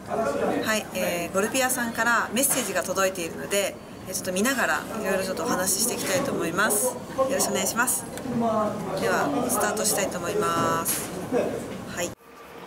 はい、ゴルピアさんからメッセージが届いているので、ちょっと見ながらいろいろちょっとお話ししていきたいと思います。よろしくお願いします。ではスタートしたいと思います。はい。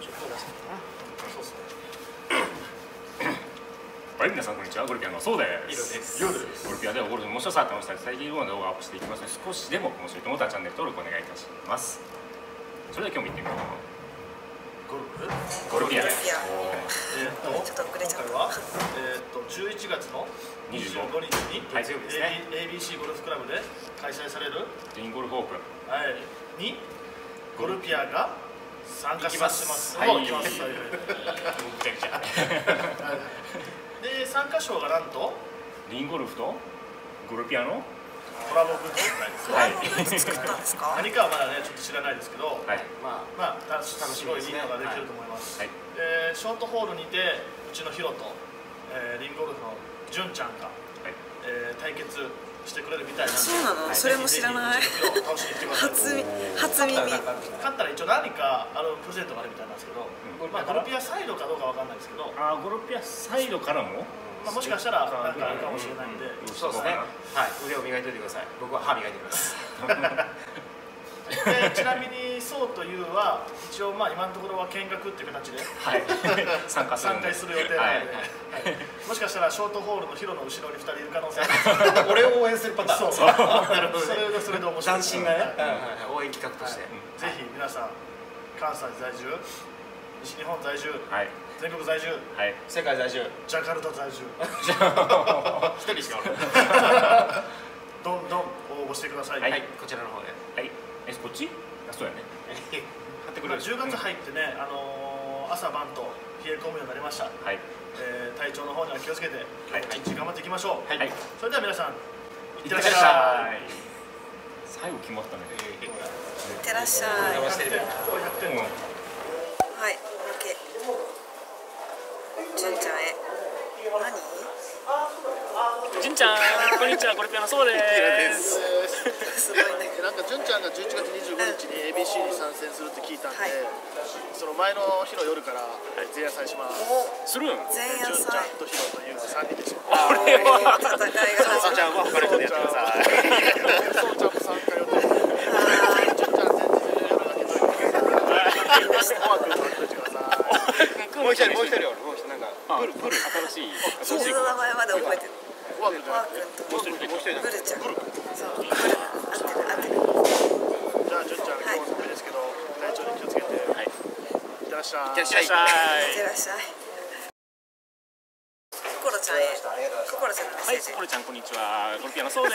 はい、皆さんこんにちは。ゴルピアのそうです。ゴルピアではゴルフの面白さ、楽しさ、最近の動画をアップしていきますので、少しでも面白いと思ったらチャンネル登録お願いいたします。それでは今日も行ってみよう。ゴルピアです。 ちょっと遅れちゃった。 11月の25日に月曜日ですね。 ABC ゴルフクラブで開催されるリンゴルフオープンにゴルピアが参加します。 はい。 行きます。で参加賞がなんとリンゴルフとゴルピアのコラボグッズなんですよ。 作ったんですか？ 何かはまだねちょっと知らないですけど、 はい。 まあすごいいいのができると思います。ショートホールにてうちのヒロとリンゴルフのジュンちゃんが対決してくれるみたいなんで。 そうなの？それも知らない。初耳。勝ったら一応何かプレゼントがあるみたいなんですけど、ゴルピアサイドかどうかわかんないですけど、 ゴルピアサイドからももしかしたらなんかあるかもしれないんで、 そうですね。はい、腕を磨いておいてください。僕は歯磨いてきます。 ちなみにそうというは一応今のところは見学っていう形で参加する予定なので、もしかしたらショートホールのヒロの後ろに2人いる可能性ある。 俺を応援するパターン。 そう。なるほど。それで面白い。 斬新なね。応援企画として。 ぜひ皆さん関西在住、西日本在住、全国在住、 世界在住、 ジャカルタ在住。 一人しかおらん。 どんどん応募してください。 はい、こちらの方で。 はい。こっち？そうやね。 貼ってくれる。10月入ってね、朝晩と冷え込むようになりました。はい。体調の方には気をつけて、一日頑張っていきましょう。はい。それでは皆さん、いってらっしゃい。 最後決まったね。 いってらっしゃい。 100点。 はい。OK。純ちゃんへ。何？ 純ちゃん、こんにちは。ゴルピアのそうです。 すごいね。 なんか純ちゃんが11月25日に ABC に参戦するって聞いたんで、その前の日の夜から前夜祭します。 するん？ 前夜祭。 純ちゃんとヒロという3人でしょ。 これは戦いが始まる。 ちゃんは他の人でやってください。 そうちゃんも参加予定。純ちゃん前日の夜だけといてください。コア君とってください。 もう一人なんかプル新しい。 自分の名前まで覚えてる。 コア君コア君とブルちゃん。そう。合ってる。 じゃあ純ちゃん今日も寒いですけど体調に気をつけて。いってらっしゃい。 いってらっしゃい。ココロちゃんへ。ココロちゃんのメッセージ。 ココロちゃんこんにちは。ゴルピアのそうです。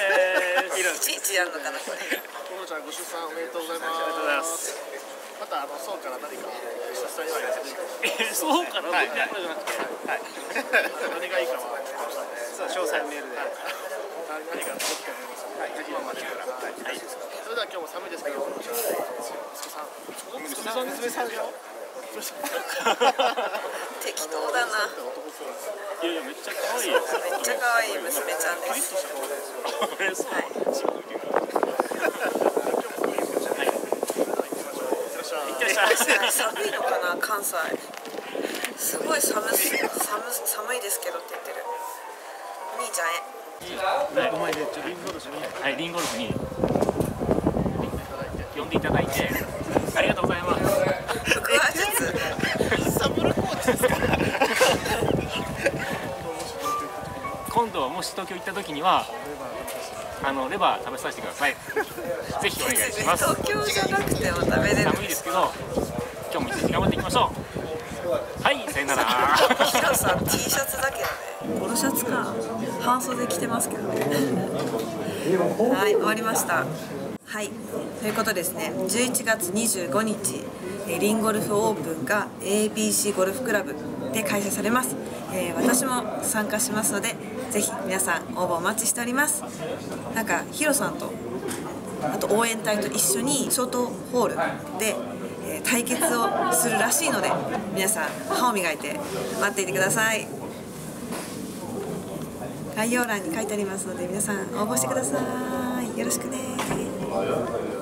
いちいちやるのかなこれ。 ココロちゃんご出産おめでとうございます。 ありがとうございます。 またそうから何か出産祝いが出てくる。 そうかな。 はい。じゃなくて、はい。 何がいいかは詳細メールで。 何が届くと思います。 はい。ぜひお待ちください。 はい。それでは今日も寒いですけど、息子さん。 娘さんでしょ。 適当だな。 いやめっちゃ可愛い。 めっちゃ可愛い娘ちゃんです。はい。寒いのかな関西。すごい寒いですけどって言ってる。お兄ちゃんへ。 はい、リンゴルフに呼んでいただいてありがとうございます。 腹話術。 サブルコーチですか。 今度もし東京行った時にはレバー食べさせてください。ぜひお願いします。 東京じゃなくても食べれる。 寒いですけど今日も一日頑張っていきましょう。はい、さよなら。 ヒロさん T シャツだけどね。ポロシャツか。半袖着てますけどね。はい、終わりました。はい、ということですね。11月25日リンゴルフオープンが ABC ゴルフクラブで開催されます。私も参加しますのでぜひ皆さん応募お待ちしております。なんかヒロさんとあと応援隊と一緒にショートホールで対決をするらしいので皆さん歯を磨いて待っていてください。概要欄に書いてありますので皆さん応募してください。よろしくね。